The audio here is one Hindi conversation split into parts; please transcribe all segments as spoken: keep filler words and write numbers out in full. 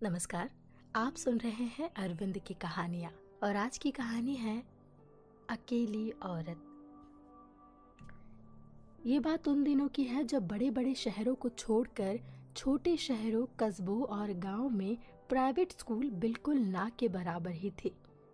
नमस्कार, आप सुन रहे हैं अरविंद की कहानियां और आज की कहानी है अकेली औरत। ये बात उन दिनों की है जब बड़े बड़े शहरों को छोड़कर छोटे शहरों, कस्बों और गांव में प्राइवेट स्कूल बिल्कुल ना के बराबर ही थे।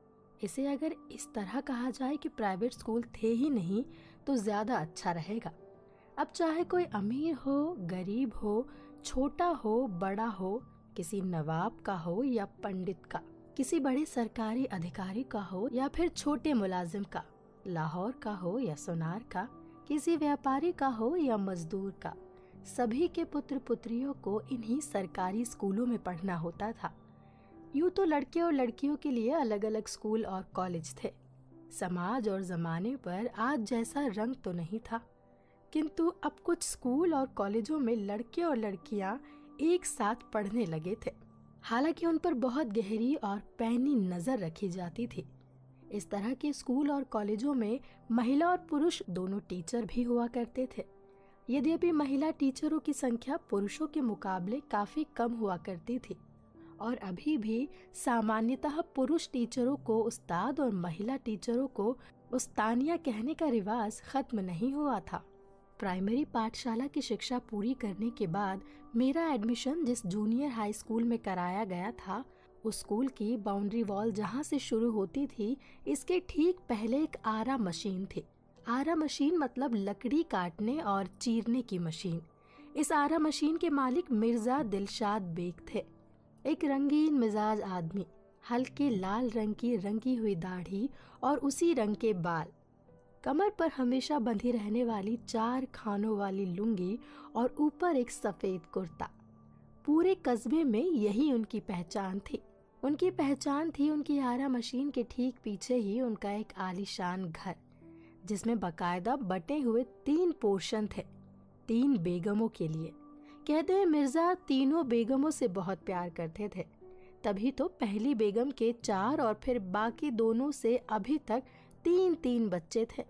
इसे अगर इस तरह कहा जाए कि प्राइवेट स्कूल थे ही नहीं तो ज्यादा अच्छा रहेगा। अब चाहे कोई अमीर हो, गरीब हो, छोटा हो, बड़ा हो, किसी नवाब का हो या पंडित का, किसी बड़े सरकारी अधिकारी का हो या फिर छोटे मुलाजिम का, लाहौर का हो या सोनार का, किसी व्यापारी का हो या मजदूर का, सभी के पुत्र पुत्रियों को इन्हीं सरकारी स्कूलों में पढ़ना होता था। यूँ तो लड़के और लड़कियों के लिए अलग अलग स्कूल और कॉलेज थे। समाज और जमाने पर आज जैसा रंग तो नहीं था, किंतु अब कुछ स्कूल और कॉलेजों में लड़के और लड़कियां एक साथ पढ़ने लगे थे। हालांकि उन पर बहुत गहरी और पैनी नजर रखी जाती थी। इस तरह के स्कूल और कॉलेजों में महिला और पुरुष दोनों टीचर भी हुआ करते थे। यद्यपि महिला टीचरों की संख्या पुरुषों के मुकाबले काफी कम हुआ करती थी और अभी भी सामान्यतः पुरुष टीचरों को उस्ताद और महिला टीचरों को उस्तानिया कहने का रिवाज खत्म नहीं हुआ था। प्राइमरी पाठशाला की शिक्षा पूरी करने के बाद मेरा एडमिशन जिस जूनियर हाई स्कूल में कराया गया था, उस स्कूल की बाउंड्री वॉल जहां से शुरू होती थी, इसके ठीक पहले एक आरा मशीन थी। आरा मशीन मतलब लकड़ी काटने और चीरने की मशीन। इस आरा मशीन के मालिक मिर्जा दिलशाद बेग थे। एक रंगीन मिजाज आदमी, हल्के लाल रंग की रंगी हुई दाढ़ी और उसी रंग के बाल, कमर पर हमेशा बंधी रहने वाली चार खानों वाली लुंगी और ऊपर एक सफेद कुर्ता। पूरे कस्बे में यही उनकी पहचान थी। उनकी पहचान थी उनकी आरा मशीन के ठीक पीछे ही उनका एक आलीशान घर, जिसमें बकायदा बटे हुए तीन पोर्शन थे, तीन बेगमों के लिए। कहते हैं मिर्जा तीनों बेगमों से बहुत प्यार करते थे, तभी तो पहली बेगम के चार और फिर बाकी दोनों से अभी तक तीन तीन बच्चे थे।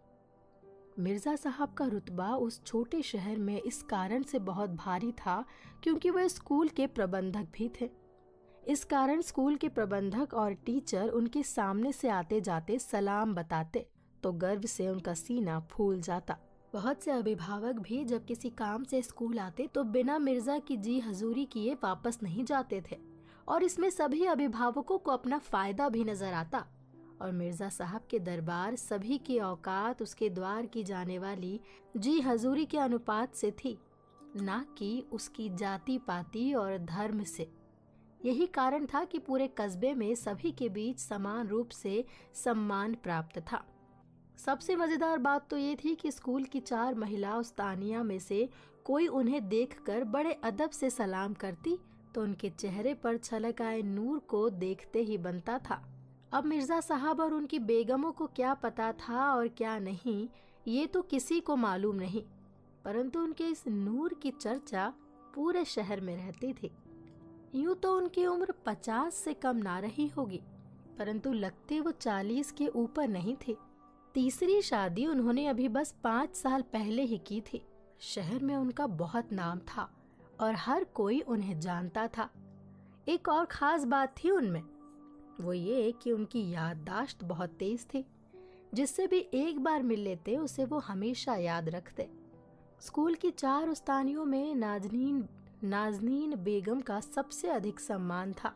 मिर्जा साहब का रुतबा उस छोटे शहर में इस कारण से बहुत भारी था क्योंकि वह स्कूल के प्रबंधक भी थे। इस कारण स्कूल के प्रबंधक और टीचर उनके सामने से आते जाते सलाम बताते तो गर्व से उनका सीना फूल जाता। बहुत से अभिभावक भी जब किसी काम से स्कूल आते तो बिना मिर्जा की जी हजूरी किए वापस नहीं जाते थे और इसमें सभी अभिभावकों को अपना फायदा भी नजर आता। और मिर्जा साहब के दरबार सभी की औकात उसके द्वार की जाने वाली जी हजूरी के अनुपात से थी, ना कि उसकी जाति पाति और धर्म से। यही कारण था कि पूरे कस्बे में सभी के बीच समान रूप से सम्मान प्राप्त था। सबसे मजेदार बात तो ये थी कि स्कूल की चार महिला उस्तानिया में से कोई उन्हें देखकर बड़े अदब से सलाम करती तो उनके चेहरे पर छलक आए नूर को देखते ही बनता था। अब मिर्जा साहब और उनकी बेगमों को क्या पता था और क्या नहीं, ये तो किसी को मालूम नहीं, परंतु उनके इस नूर की चर्चा पूरे शहर में रहती थी। यूं तो उनकी उम्र पचास से कम ना रही होगी, परंतु लगते वो चालीस के ऊपर नहीं थे। तीसरी शादी उन्होंने अभी बस पाँच साल पहले ही की थी। शहर में उनका बहुत नाम था और हर कोई उन्हें जानता था। एक और खास बात थी उनमें, वो ये कि उनकी याददाश्त बहुत तेज थी। जिससे भी एक बार मिल लेते उसे वो हमेशा याद रखते। स्कूल की चार उस्तानियों में नाजनीन नाजनीन बेगम का सबसे अधिक सम्मान था।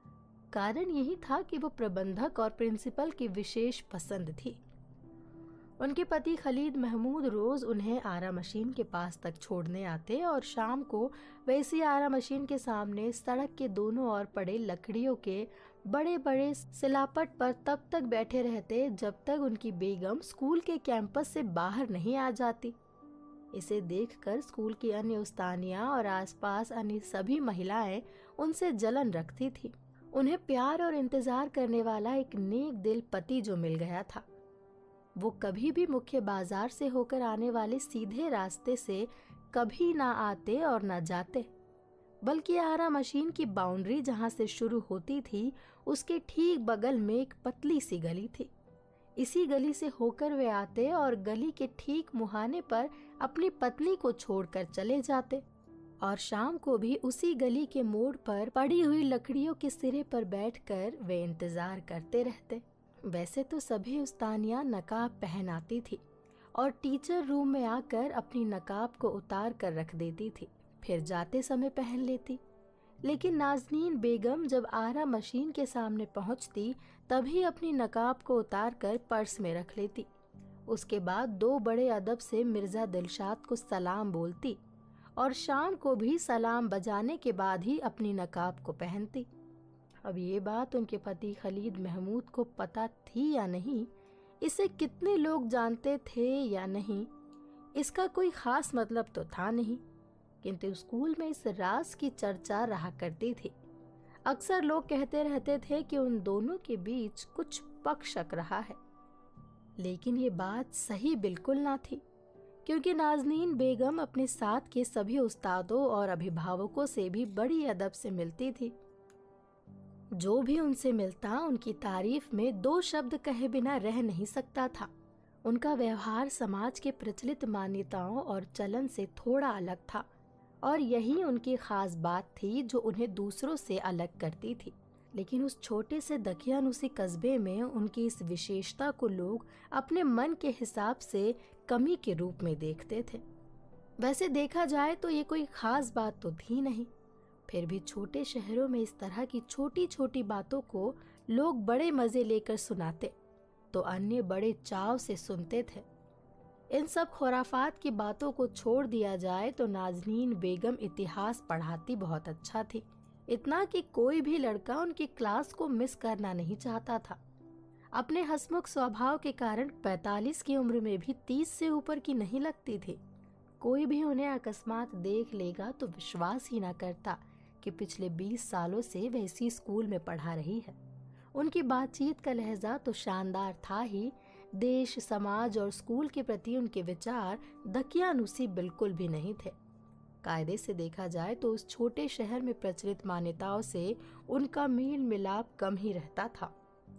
कारण यही था कि वो प्रबंधक और प्रिंसिपल की विशेष पसंद थी। उनके पति खलीद महमूद रोज उन्हें आरा मशीन के पास तक छोड़ने आते और शाम को वैसी आरा मशीन के सामने सड़क के दोनों ओर पड़े लकड़ियों के बड़े बड़े सिलापट पर तब तक बैठे रहते जब तक उनकी बेगम स्कूल के कैंपस से बाहर नहीं आ जाती। इसे देखकर स्कूल की अन्य उस्तानियां और आसपास अन्य सभी महिलाएं उनसे जलन रखती थी। उन्हें प्यार और इंतजार करने वाला एक नेक दिल पति जो मिल गया था, वो कभी भी मुख्य बाजार से होकर आने वाले सीधे रास्ते से कभी ना आते और ना जाते, बल्कि आरा मशीन की बाउंड्री जहां से शुरू होती थी उसके ठीक बगल में एक पतली सी गली थी। इसी गली से होकर वे आते और गली के ठीक मुहाने पर अपनी पत्नी को छोड़कर चले जाते। और शाम को भी उसी गली के मोड़ पर पड़ी हुई लकड़ियों के सिरे पर बैठकर वे इंतजार करते रहते। वैसे तो सभी उस्तानियां नकाब पहन आती थी और टीचर रूम में आकर अपनी नकाब को उतार कर रख देती थी, फिर जाते समय पहन लेती। लेकिन नाज़नीन बेगम जब आरा मशीन के सामने पहुंचती तभी अपनी नकाब को उतार कर पर्स में रख लेती। उसके बाद दो बड़े अदब से मिर्ज़ा दिलशाद को सलाम बोलती और शाम को भी सलाम बजाने के बाद ही अपनी नकाब को पहनती। अब ये बात उनके पति खलीद महमूद को पता थी या नहीं, इसे कितने लोग जानते थे या नहीं, इसका कोई ख़ास मतलब तो था नहीं, किंतु स्कूल में इस राज की चर्चा रहा करती थी। अक्सर लोग कहते रहते थे कि उन दोनों के बीच कुछ पक-शक रहा है, लेकिन ये बात सही बिल्कुल ना थी, क्योंकि नाज़नीन बेगम अपने साथ के सभी उस्तादों और अभिभावकों से भी बड़ी अदब से मिलती थी। जो भी उनसे मिलता उनकी तारीफ में दो शब्द कहे बिना रह नहीं सकता था। उनका व्यवहार समाज के प्रचलित मान्यताओं और चलन से थोड़ा अलग था और यही उनकी खास बात थी जो उन्हें दूसरों से अलग करती थी। लेकिन उस छोटे से दकियानूसी कस्बे में उनकी इस विशेषता को लोग अपने मन के हिसाब से कमी के रूप में देखते थे। वैसे देखा जाए तो ये कोई खास बात तो थी नहीं, फिर भी छोटे शहरों में इस तरह की छोटी छोटी बातों को लोग बड़े मजे लेकर सुनाते तो अन्य बड़े चाव से सुनते थे। इन सब खुराफात की बातों को छोड़ दिया जाए तो नाज़नीन बेगम इतिहास पढ़ाती बहुत अच्छा थी, इतना कि कोई भी लड़का उनकी क्लास को मिस करना नहीं चाहता था। अपने हंसमुख स्वभाव के कारण पैंतालीस की उम्र में भी तीस से ऊपर की नहीं लगती थी। कोई भी उन्हें अकस्मात देख लेगा तो विश्वास ही ना करता कि पिछले बीस सालों से वह इसी स्कूल में पढ़ा रही है। उनकी बातचीत का लहजा तो शानदार था ही, देश, समाज और स्कूल के प्रति उनके विचार दकियानूसी बिल्कुल भी नहीं थे। कायदे से देखा जाए तो उस छोटे शहर में प्रचलित मान्यताओं से उनका मेल मिलाप कम ही रहता था।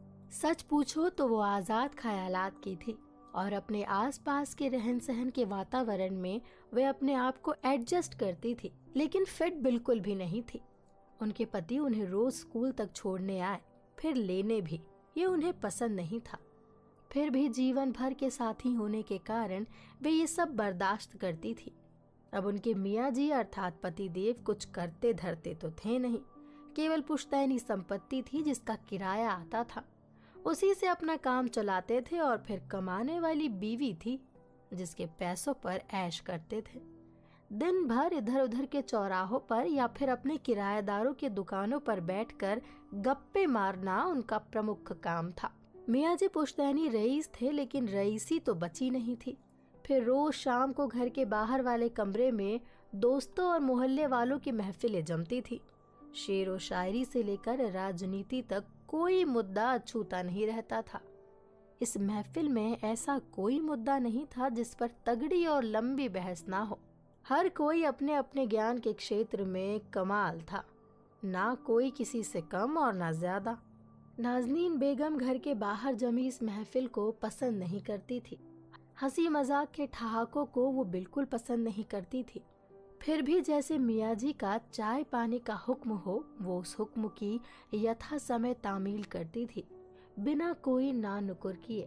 सच पूछो तो वो आज़ाद ख्यालात की थी और अपने आसपास के रहन सहन के वातावरण में वे अपने आप को एडजस्ट करती थी, लेकिन फिट बिल्कुल भी नहीं थी। उनके पति उन्हें रोज स्कूल तक छोड़ने आए, फिर लेने भी, ये उन्हें पसंद नहीं था। फिर भी जीवन भर के साथी होने के कारण वे ये सब बर्दाश्त करती थी। अब उनके मियाँ जी अर्थात पतिदेव कुछ करते धरते तो थे नहीं, केवल पुश्तैनी संपत्ति थी जिसका किराया आता था, उसी से अपना काम चलाते थे और फिर कमाने वाली बीवी थी जिसके पैसों पर ऐश करते थे। दिन भर इधर उधर के चौराहों पर या फिर अपने किराएदारों की दुकानों पर बैठकर गप्पे मारना उनका प्रमुख काम था। मियाँ जी पुश्तैनी रईस थे, लेकिन रईसी तो बची नहीं थी। फिर रोज शाम को घर के बाहर वाले कमरे में दोस्तों और मोहल्ले वालों की महफिलें जमती थी। शेर व शायरी से लेकर राजनीति तक कोई मुद्दा अछूता नहीं रहता था। इस महफिल में ऐसा कोई मुद्दा नहीं था जिस पर तगड़ी और लंबी बहस ना हो। हर कोई अपने अपने ज्ञान के क्षेत्र में कमाल था, ना कोई किसी से कम और ना ज्यादा। नाज़नीन बेगम घर के बाहर जमी इस महफिल को पसंद नहीं करती थी। हंसी मजाक के ठहाकों को वो बिल्कुल पसंद नहीं करती थी। फिर भी जैसे मियाँ जी का चाय पाने का हुक्म हो, वो उस हुक्म की यथा समय तामील करती थी, बिना कोई ना नुकुर किए।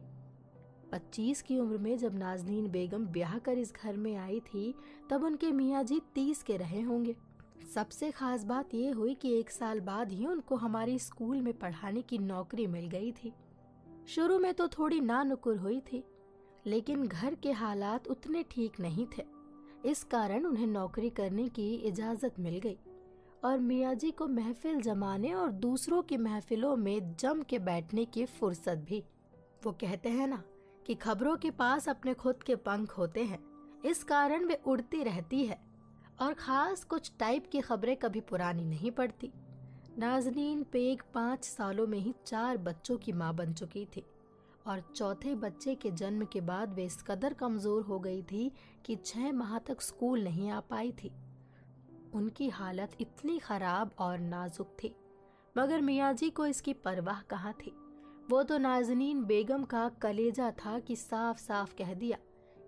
पच्चीस की उम्र में जब नाज़नीन बेगम ब्याह कर इस घर में आई थी, तब उनके मियाँ जी तीस के रहे होंगे। सबसे खास बात ये हुई कि एक साल बाद ही उनको हमारी स्कूल में पढ़ाने की नौकरी मिल गई थी। शुरू में तो थोड़ी ना नुकुर हुई थी, लेकिन घर के हालात उतने ठीक नहीं थे, इस कारण उन्हें नौकरी करने की इजाजत मिल गई और मियाँ जी को महफिल जमाने और दूसरों की महफिलों में जम के बैठने की फुर्सत भी। वो कहते हैं ना कि खबरों के पास अपने खुद के पंख होते हैं, इस कारण वे उड़ती रहती है और खास कुछ टाइप की खबरें कभी पुरानी नहीं पड़ती। नाज़नीन बेग पाँच सालों में ही चार बच्चों की माँ बन चुकी थी और चौथे बच्चे के जन्म के बाद वे इस कदर कमजोर हो गई थी कि छह माह तक स्कूल नहीं आ पाई थी। उनकी हालत इतनी खराब और नाजुक थी, मगर मियाँ जी को इसकी परवाह कहाँ थी। वो तो नाज़नीन बेगम का कलेजा था कि साफ साफ कह दिया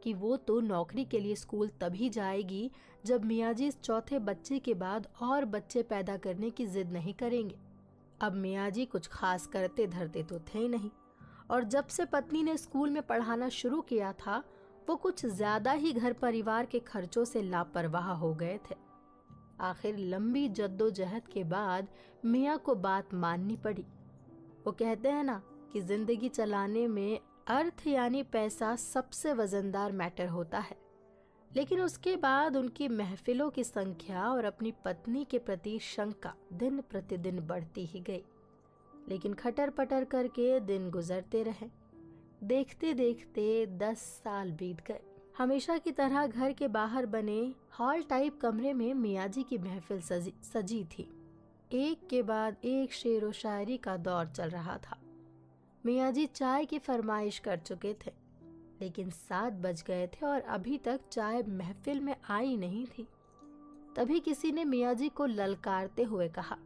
कि वो तो नौकरी के लिए स्कूल तभी जाएगी जब मियाजी इस चौथे बच्चे के बाद और बच्चे पैदा करने की जिद नहीं करेंगे। अब मियाजी कुछ खास करते धरते तो थे ही नहीं, और जब से पत्नी ने स्कूल में पढ़ाना शुरू किया था वो कुछ ज्यादा ही घर परिवार के खर्चों से लापरवाह हो गए थे। आखिर लंबी जद्दोजहद के बाद मियाँ को बात माननी पड़ी। वो कहते हैं ना कि जिंदगी चलाने में अर्थ यानी पैसा सबसे वजनदार मैटर होता है, लेकिन उसके बाद उनकी महफिलों की संख्या और अपनी पत्नी के प्रति शंका दिन प्रतिदिन बढ़ती ही गई। लेकिन खटर पटर करके दिन गुजरते रहे। देखते देखते दस साल बीत गए। हमेशा की तरह घर के बाहर बने हॉल टाइप कमरे में मियाजी की महफिल सजी सजी थी। एक के बाद एक शेर व शायरी का दौर चल रहा था। मियाजी चाय की फरमाइश कर चुके थे, लेकिन सात बज गए थे और अभी तक चाय महफिल में आई नहीं थी। तभी किसी ने मियाजी को ललकारते हुए कहा,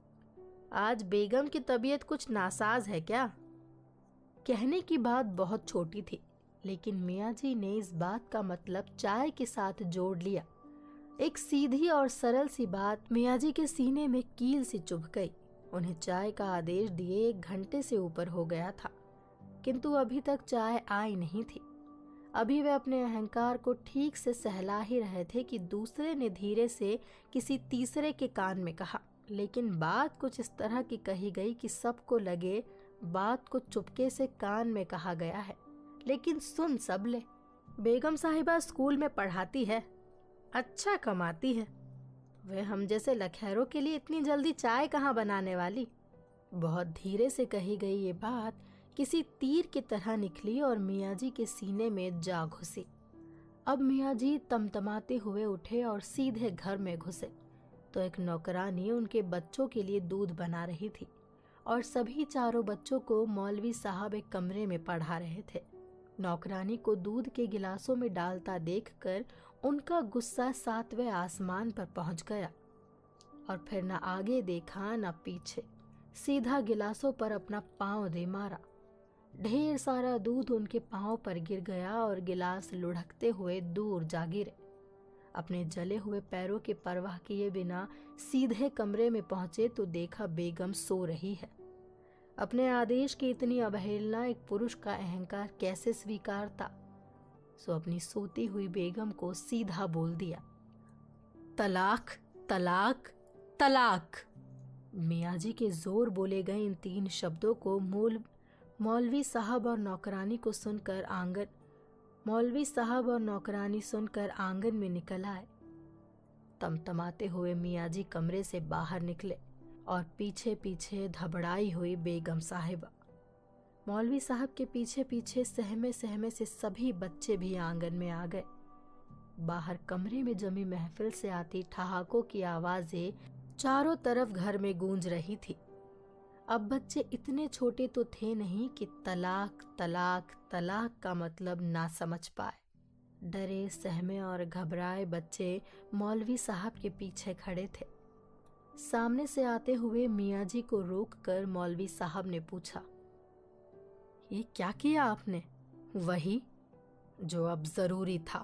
आज बेगम की तबीयत कुछ नासाज है क्या? कहने की बात बहुत छोटी थी, लेकिन मियाजी ने इस बात का मतलब चाय के साथ जोड़ लिया। एक सीधी और सरल सी बात मियाजी के सीने में कील सी चुभ गई। उन्हें चाय का आदेश दिए एक घंटे से ऊपर हो गया था, किंतु अभी तक चाय आई नहीं थी। अभी वे अपने अहंकार को ठीक से सहला ही रहे थे कि दूसरे ने धीरे से किसी तीसरे के कान में कहा, लेकिन बात कुछ इस तरह की कही गई कि सबको लगे बात को चुपके से कान में कहा गया है, लेकिन सुन सब ले। बेगम साहिबा स्कूल में पढ़ाती है, अच्छा कमाती है। वे हम जैसे लखैरों के लिए इतनी जल्दी चाय कहाँ बनाने वाली। बहुत धीरे से कही गई ये बात किसी तीर की तरह निकली और मियाजी के सीने में जा घुसी। अब मियाजी तमतमाते हुए उठे और सीधे घर में घुसे तो एक नौकरानी उनके बच्चों के लिए दूध बना रही थी और सभी चारों बच्चों को मौलवी साहब एक कमरे में पढ़ा रहे थे। नौकरानी को दूध के गिलासों में डालता देखकर उनका गुस्सा सातवें आसमान पर पहुंच गया और फिर न आगे देखा न पीछे, सीधा गिलासों पर अपना पांव दे मारा। ढेर सारा दूध उनके पांव पर गिर गया और गिलास लुढ़कते हुए दूर जा गिरे। अपने जले हुए पैरों की परवाह किए बिना सीधे कमरे में पहुंचे तो देखा बेगम सो रही है। अपने आदेश की इतनी अवहेलना एक पुरुष का अहंकार कैसे स्वीकारता? सो अपनी सोती हुई बेगम को सीधा बोल दिया, तलाक तलाक तलाक। मियाजी के जोर बोले गए इन तीन शब्दों को मूल मौलवी साहब और नौकरानी को सुनकर आंगन मौलवी साहब और नौकरानी सुनकर आंगन में निकल आए। तमतमाते हुए मियाजी कमरे से बाहर निकले और पीछे पीछे धबड़ाई हुई बेगम साहिबा। मौलवी साहब के पीछे पीछे सहमे सहमे से सभी बच्चे भी आंगन में आ गए। बाहर कमरे में जमी महफिल से आती ठहाकों की आवाजें चारों तरफ घर में गूंज रही थी। अब बच्चे इतने छोटे तो थे नहीं कि तलाक तलाक तलाक का मतलब ना समझ पाए। डरे सहमे और घबराए बच्चे मौलवी साहब के पीछे खड़े थे। सामने से आते हुए मियाजी को रोककर मौलवी साहब ने पूछा, ये क्या किया आपने? वही जो अब जरूरी था।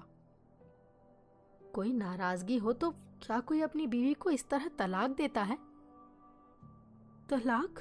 कोई नाराजगी हो तो क्या कोई अपनी बीवी को इस तरह तलाक देता है? तलाक?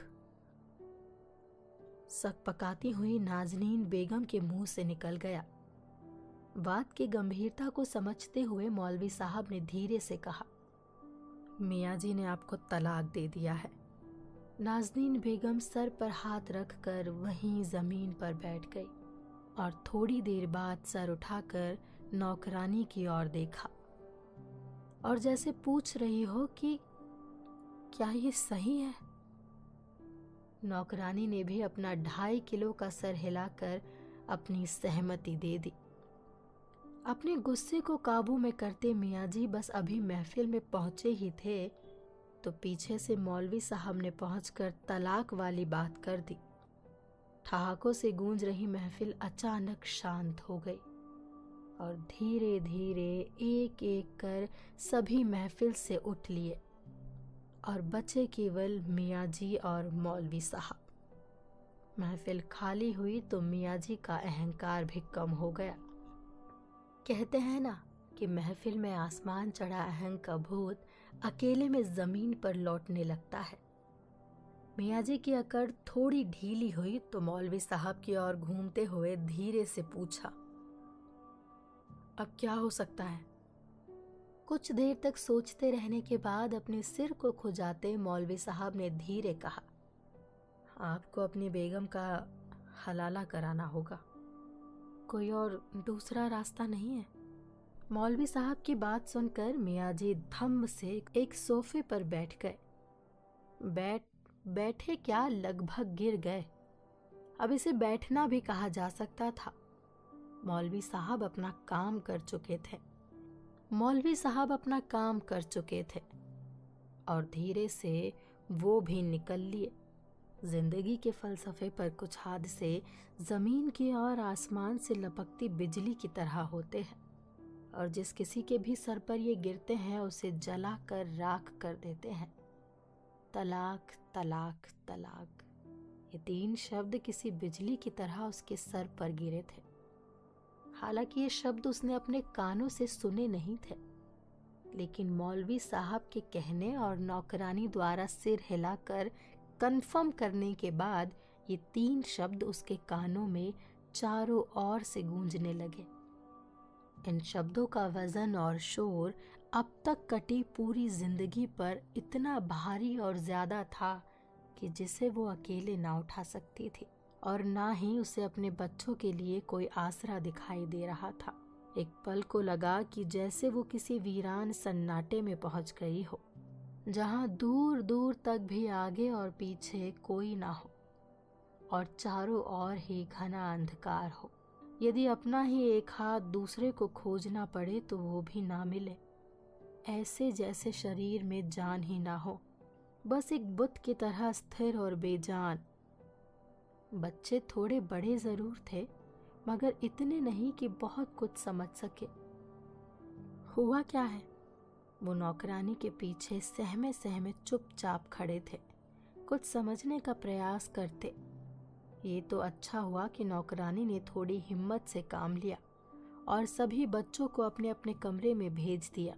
सक पकाती हुई नाजनीन बेगम के मुंह से निकल गया। बात की गंभीरता को समझते हुए मौलवी साहब ने धीरे से कहा, मियाजी ने आपको तलाक दे दिया है। नाजनीन बेगम सर पर हाथ रखकर वहीं जमीन पर बैठ गई और थोड़ी देर बाद सर उठाकर नौकरानी की ओर देखा और जैसे पूछ रही हो कि क्या ये सही है। नौकरानी ने भी अपना ढाई किलो का सर हिलाकर अपनी सहमति दे दी। अपने गुस्से को काबू में करते मियाजी बस अभी महफिल में पहुंचे ही थे तो पीछे से मौलवी साहब ने पहुंचकर तलाक वाली बात कर दी। ठहाकों से गूंज रही महफिल अचानक शांत हो गई और धीरे धीरे एक एक कर सभी महफिल से उठ लिए और बचे केवल मियाजी और मौलवी साहब। महफिल खाली हुई तो मियाजी का अहंकार भी कम हो गया। कहते हैं ना कि महफिल में आसमान चढ़ा अहंग का भूत अकेले में जमीन पर लौटने लगता है। मियाँ जी की अकड़ थोड़ी ढीली हुई तो मौलवी साहब की ओर घूमते हुए धीरे से पूछा, अब क्या हो सकता है? कुछ देर तक सोचते रहने के बाद अपने सिर को खुजाते मौलवी साहब ने धीरे कहा, आपको अपनी बेगम का हलाला कराना होगा, कोई और दूसरा रास्ता नहीं है। मौलवी साहब की बात सुनकर मियाँ जी धम्म से एक सोफे पर बैठ गए। बैठ बैठे क्या, लगभग गिर गए। अब इसे बैठना भी कहा जा सकता था। मौलवी साहब अपना काम कर चुके थे मौलवी साहब अपना काम कर चुके थे और धीरे से वो भी निकल लिए। जिंदगी के फलसफे पर कुछ हादसे जमीन की और आसमान से लपकती बिजली की तरह होते हैं और जिस किसी के भी सर पर ये गिरते हैं उसे जला कर राख कर देते हैं। तलाक तलाक तलाक, ये तीन शब्द किसी बिजली की तरह उसके सर पर गिरे थे। हालांकि ये शब्द उसने अपने कानों से सुने नहीं थे, लेकिन मौलवी साहब के कहने और नौकरानी द्वारा सिर हिलाकर कंफर्म करने के बाद ये तीन शब्द उसके कानों में चारों ओर से गूंजने लगे। इन शब्दों का वजन और शोर अब तक कटी पूरी जिंदगी पर इतना भारी और ज्यादा था कि जिसे वो अकेले ना उठा सकती थी और ना ही उसे अपने बच्चों के लिए कोई आसरा दिखाई दे रहा था। एक पल को लगा कि जैसे वो किसी वीरान सन्नाटे में पहुंच गई हो, जहां दूर दूर तक भी आगे और पीछे कोई ना हो और चारों ओर ही घना अंधकार हो। यदि अपना ही एक हाथ दूसरे को खोजना पड़े तो वो भी ना मिले। ऐसे जैसे शरीर में जान ही ना हो, बस एक बुत की तरह स्थिर और बेजान। बच्चे थोड़े बड़े जरूर थे, मगर इतने नहीं कि बहुत कुछ समझ सके। हुआ क्या है? वो नौकरानी के पीछे सहमे सहमे चुपचाप खड़े थे, कुछ समझने का प्रयास करते। ये तो अच्छा हुआ कि नौकरानी ने थोड़ी हिम्मत से काम लिया और सभी बच्चों को अपने अपने कमरे में भेज दिया।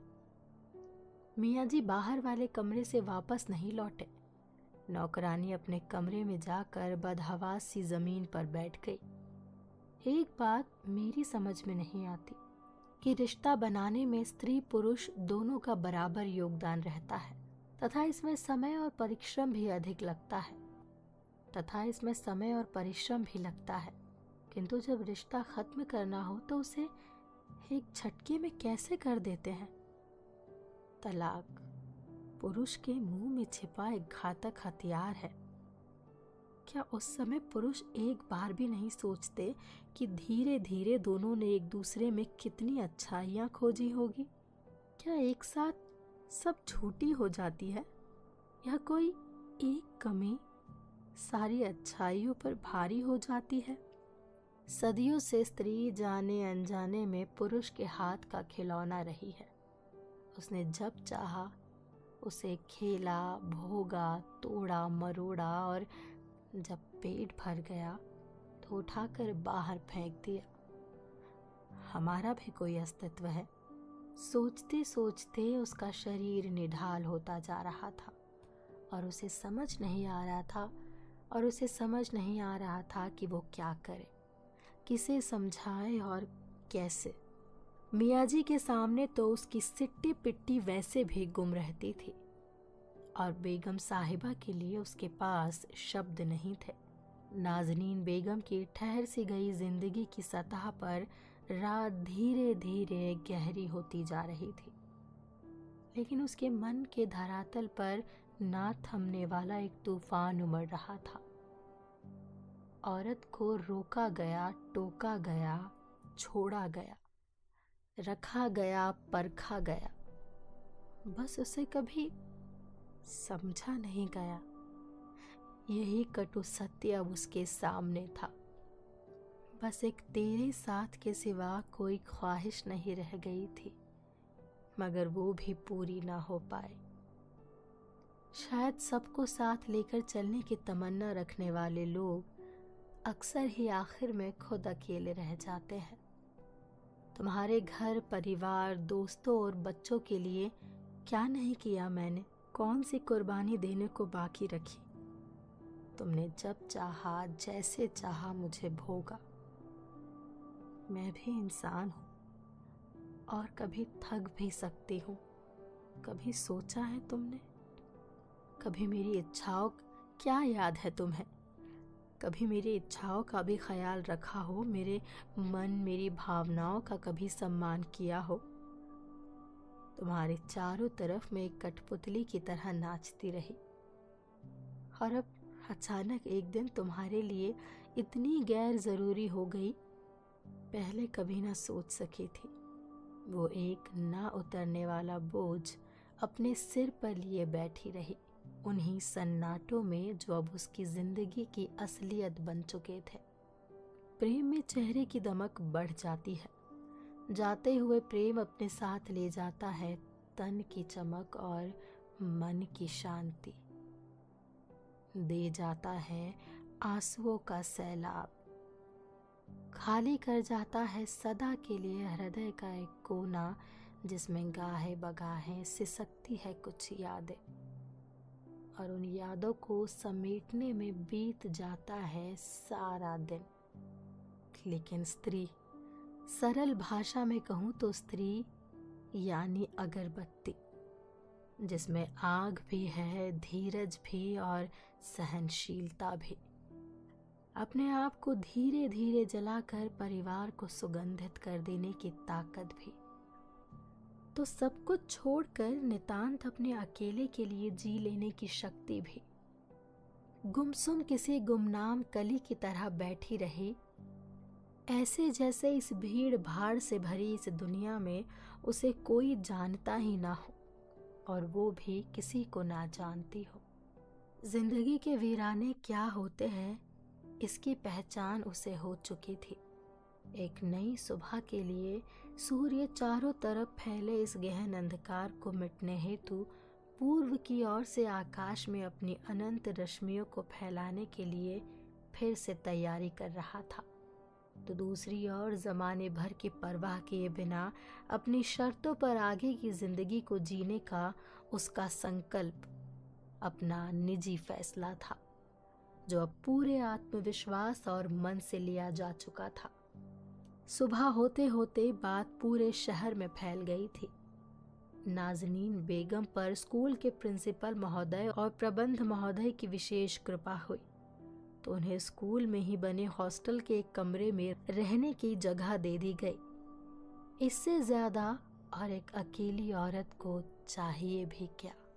मियाँ जी बाहर वाले कमरे से वापस नहीं लौटे। नौकरानी अपने कमरे में जाकर बदहवास सी जमीन पर बैठ गई। एक बात मेरी समझ में नहीं आती कि रिश्ता बनाने में स्त्री पुरुष दोनों का बराबर योगदान रहता है तथा इसमें समय और परिश्रम भी अधिक लगता है तथा इसमें समय और परिश्रम भी लगता है किंतु जब रिश्ता खत्म करना हो तो उसे एक झटके में कैसे कर देते हैं। तलाक पुरुष के मुंह में छिपा एक घातक हथियार है। क्या उस समय पुरुष एक बार भी नहीं सोचते कि धीरे धीरे दोनों ने एक दूसरे में कितनी अच्छाइयाँ खोजी होगी? क्या एक साथ सब झूठी हो जाती है या कोई एक कमी सारी अच्छाइयों पर भारी हो जाती है? सदियों से स्त्री जाने अनजाने में पुरुष के हाथ का खिलौना रही है। उसने जब चाहा उसे खेला, भोगा, तोड़ा, मरोड़ा और जब पेट भर गया तो उठाकर बाहर फेंक दिया। हमारा भी कोई अस्तित्व है। सोचते सोचते उसका शरीर निढाल होता जा रहा था और उसे समझ नहीं आ रहा था और उसे समझ नहीं आ रहा था कि वो क्या करे, किसे समझाए और कैसे। मियाँ जी के सामने तो उसकी सिट्टी पिट्टी वैसे भी गुम रहती थी और बेगम साहिबा के लिए उसके पास शब्द नहीं थे। नाजनीन बेगम की ठहर सी गई जिंदगी की सतह पर रात धीरे धीरे गहरी होती जा रही थी, लेकिन उसके मन के धरातल पर ना थमने वाला एक तूफान उमड़ रहा था। औरत को रोका गया, टोका गया, छोड़ा गया, रखा गया, परखा गया, बस उसे कभी समझा नहीं गया। यही कटु सत्य अब उसके सामने था। बस एक तेरे साथ के सिवा कोई ख्वाहिश नहीं रह गई थी, मगर वो भी पूरी ना हो पाए। शायद सबको साथ लेकर चलने की तमन्ना रखने वाले लोग अक्सर ही आखिर में खुद अकेले रह जाते हैं। तुम्हारे घर परिवार, दोस्तों और बच्चों के लिए क्या नहीं किया मैंने? कौन सी कुर्बानी देने को बाकी रखी? तुमने जब चाहा, जैसे चाहा मुझे भोगा। मैं भी इंसान हूँ और कभी थक भी सकती हूँ। कभी सोचा है तुमने? कभी मेरी इच्छाओं क्या याद है तुम्हें? कभी मेरी इच्छाओं का भी ख्याल रखा हो? मेरे मन, मेरी भावनाओं का कभी सम्मान किया हो? तुम्हारे चारों तरफ मैं एक कठपुतली की तरह नाचती रही, और अब अचानक एक दिन तुम्हारे लिए इतनी गैर जरूरी हो गई, पहले कभी ना सोच सकी थी। वो एक ना उतरने वाला बोझ अपने सिर पर लिए बैठी रही, उन्हीं सन्नाटों में जो अब उसकी जिंदगी की असलियत बन चुके थे। प्रेम में चेहरे की दमक बढ़ जाती है, जाते हुए प्रेम अपने साथ ले जाता है तन की चमक और मन की शांति, दे जाता है आंसुओं का सैलाब, खाली कर जाता है सदा के लिए हृदय का एक कोना जिसमें गाहे बगाहे सिसकती है कुछ यादें, और उन यादों को समेटने में बीत जाता है सारा दिन। लेकिन स्त्री, सरल भाषा में कहूँ तो स्त्री यानी अगरबत्ती, जिसमें आग भी है, धीरज भी और सहनशीलता भी। अपने आप को धीरे धीरे जलाकर परिवार को सुगंधित कर देने की ताकत भी। तो सब कुछ छोड़कर नितांत अपने अकेले के लिए जी लेने की शक्ति भी। गुमसुम किसी गुमनाम कली की तरह बैठी रही, ऐसे जैसे इस भीड़ भाड़ से भरी इस दुनिया में उसे कोई जानता ही ना हो और वो भी किसी को ना जानती हो। जिंदगी के वीराने क्या होते हैं, इसकी पहचान उसे हो चुकी थी। एक नई सुबह के लिए सूर्य चारों तरफ फैले इस गहन अंधकार को मिटने हेतु पूर्व की ओर से आकाश में अपनी अनंत रश्मियों को फैलाने के लिए फिर से तैयारी कर रहा था, तो दूसरी ओर जमाने भर की परवाह किए बिना अपनी शर्तों पर आगे की जिंदगी को जीने का उसका संकल्प अपना निजी फैसला था, जो अब पूरे आत्मविश्वास और मन से लिया जा चुका था। सुबह होते होते बात पूरे शहर में फैल गई थी। नाज़नीन बेगम पर स्कूल के प्रिंसिपल महोदय और प्रबंध महोदय की विशेष कृपा हुई, तो उन्हें स्कूल में ही बने हॉस्टल के एक कमरे में रहने की जगह दे दी गई। इससे ज्यादा और एक अकेली औरत को चाहिए भी क्या।